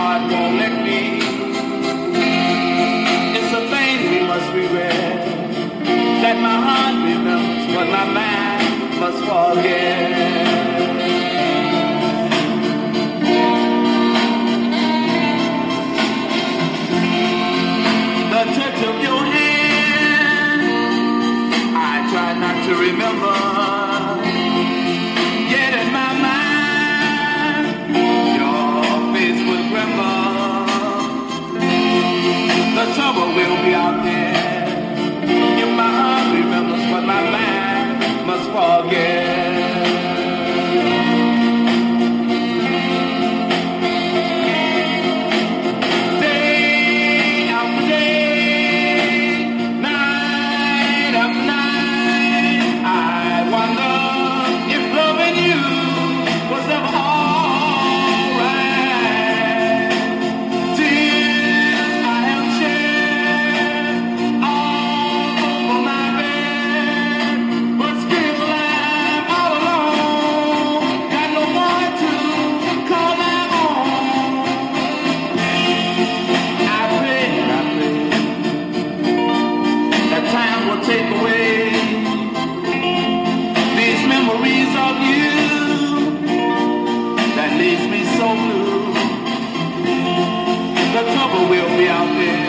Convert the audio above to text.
heart won't let me. It's a thing we must regret, that my heart remembers what my mind must forget. The touch of your hand, I try not to remember, yet in my mind your face will tremble. The trouble will be out there if my heart remembers what my mind must forget. Take away these memories of you that leaves me so blue. The trouble will be out there